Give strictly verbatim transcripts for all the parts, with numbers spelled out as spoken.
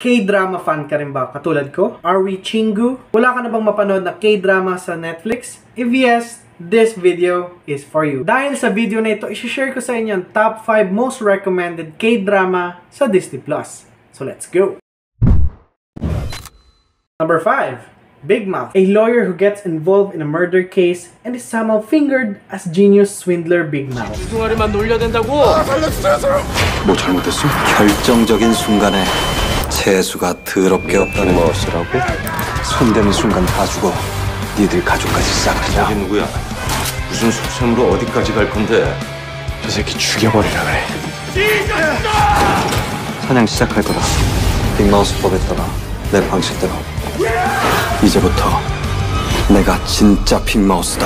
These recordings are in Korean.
K-drama fan ka rin ba katulad ko? Are we Chingu? Wala ka na bang mapanood na K-drama sa Netflix? If yes, this video is for you. Dahil sa video na ito, isi-share ko sa inyo ang top five most recommended K-drama sa Disney Plus. So let's go! Number five. Big Mouth, a lawyer who gets involved in a murder case and is somehow fingered as genius swindler Big Mouth. 이동아리만 놀려댄다고! 아, 살려주세요! 뭐 잘못했어? 결정적인 순간에 재수가 더럽게 없다는 것이라고? 손대는 순간 다 죽어. 니들 가족까지 싹 그냥. 저기 누구야? 무슨 소참으로 어디까지 갈 건데? 저 새끼 죽여버리라 그래. 사냥 시작할 거다. 빅마우스 법에 따라 내 방식대로. 이제부터 내가 진짜 빅마우스다.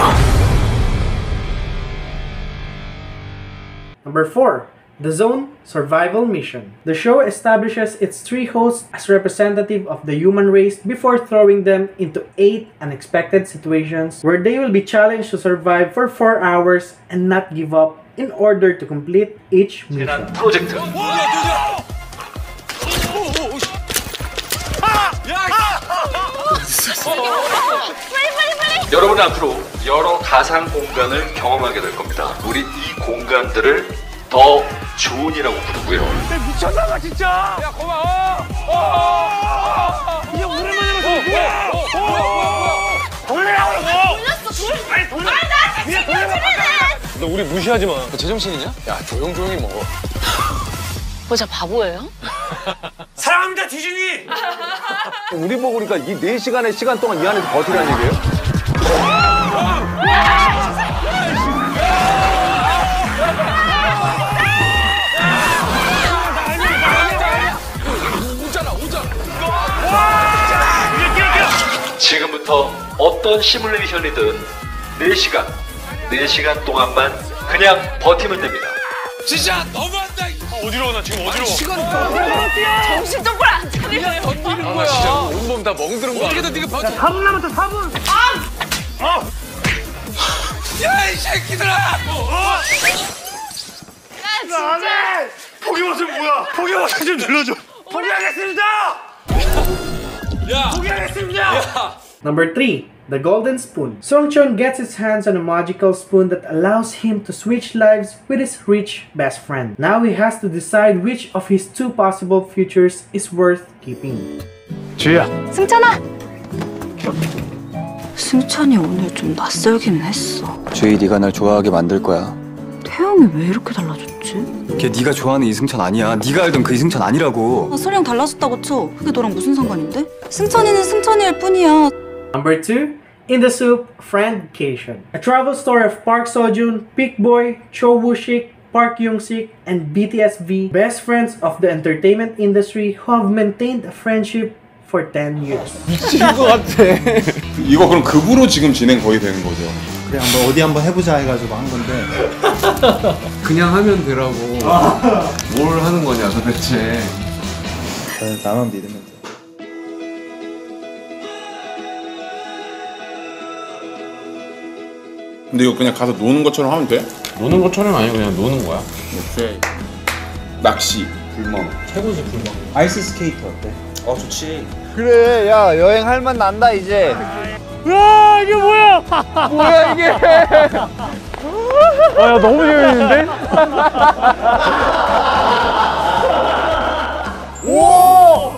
Number four. The Zone Survival Mission. The show establishes its three hosts as representative of the human race before throwing them into eight unexpected situations where they will be challenged to survive for four hours and not give up in order to complete each mission. 프로젝트. 여러분 앞으로 여러 가상 공간을 경험하게 될 겁니다. 우리 이 공간들을 더 좋은이라고 부르고요. 미쳤나봐 진짜! 야 고마워! 이게 오랜만에 봤어! 뭐야! 돌리라고! 돌렸어! 돌! 아니 돌려! 아니 나 진짜 돌리네! 너 우리 무시하지 마. 너 제정신이냐? 야 조용조용히 먹어. 뭐 저 바보예요? 사랑합니다 디즈니! 우리 보고 그러니까 이 네 시간의 시간 동안 이 안에서 버티라는 얘기예요? 지금부터 어떤 시뮬레이션이든 네 시간, 네 시간 동안만 그냥 버티면 됩니다. 진짜 너무한다! 어디로 나 지금 어디로? 시간이 정신 똑바로 안 차리려요. 아, 나 진짜 온몸 다 멍드는 거야. 어떻게든 네가 버텨. 사 분 남았어, 사 분! 아! 아! 야, 이 새끼들아! 어! 아, 진짜! 포기버튼 뭐야? 포기버튼 좀 눌러줘. 포기하겠습니다! 야! 포기하겠습니다! 야! Number three. The Golden Spoon. Song-chun gets his hands on a magical spoon that allows him to switch lives with his rich best friend. Now he has to decide which of his two possible futures is worth keeping. 주희야. 승찬아! 승찬이 오늘 좀 낯설긴 했어. 주희 네가 날 좋아하게 만들 거야. 태영이 왜 이렇게 달라졌지? 걔 네가 좋아하는 이승찬 아니야. 네가 알던 그 이승찬 아니라고. 아, 설령 달라졌다고 쳐. 그게 너랑 무슨 상관인데? 승찬이는 승찬이일 뿐이야. Number two. In the Soup, Friendcation. A travel story of Park Seo-joon, Big Boy, Cho Woo-sik, Park Young-sik, and B T S V, best friends of the entertainment industry who have maintained a friendship for ten years. 미친 것 같아. 이거 그럼 급으로 지금 진행 거의 되는 거죠? 그래 한번 어디 한번 해보자 해가지고 한 건데 그냥 하면 되라고. 뭘 하는 거냐 도대체. 나만 믿으면 돼. 근데 이거 그냥 가서 노는 것처럼 하면 돼? 노는 것처럼 아니고 그냥 노는 거야. 오케이. 낚시. 불멍. 최고지 불멍. 아이스 스케이트 어때? 어 좋지. 그래, 야 여행 할 만 난다 이제. 야, 이게 뭐야? 뭐야 이게? 아, 야, 너무 재밌는데? 오!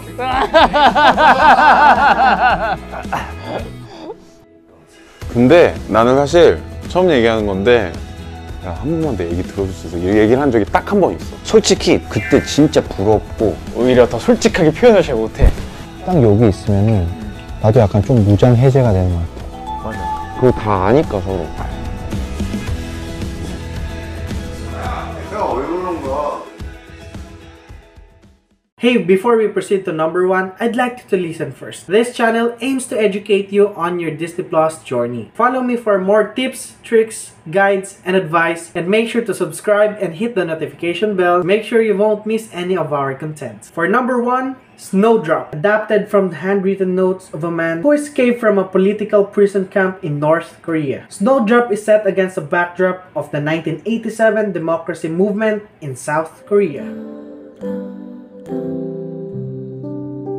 근데 나는 사실 처음 얘기하는 건데 야, 한 번만 내 얘기 들어줄 수 있어? 이 얘기를 한 적이 딱 한 번 있어. 솔직히 그때 진짜 부럽고 오히려 더 솔직하게 표현을 잘 못해. 딱 여기 있으면은 나도 약간 좀 무장 해제가 되는 것 같아. 맞아. 그거 다 아니까 서로. Hey, before we proceed to number one, I'd like you to listen first. This channel aims to educate you on your Disney Plus journey. Follow me for more tips, tricks, guides, and advice, and make sure to subscribe and hit the notification bell. Make sure you won't miss any of our content. For number one, Snowdrop, adapted from the handwritten notes of a man who escaped from a political prison camp in North Korea. Snowdrop is set against the backdrop of the nineteen eighty-seven democracy movement in South Korea.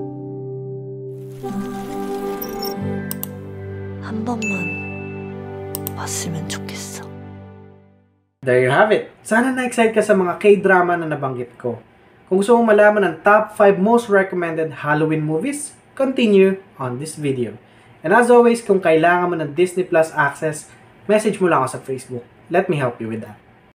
번만 봤으면 좋겠어. There you have it. Sana na-excite ka sa mga K-drama na nabanggit ko. Kung gusto mong malaman ang top five most recommended Halloween movies, continue on this video. And as always, kung kailangan mo ng Disney Plus access, message mo lang ako sa Facebook. Let me help you with that.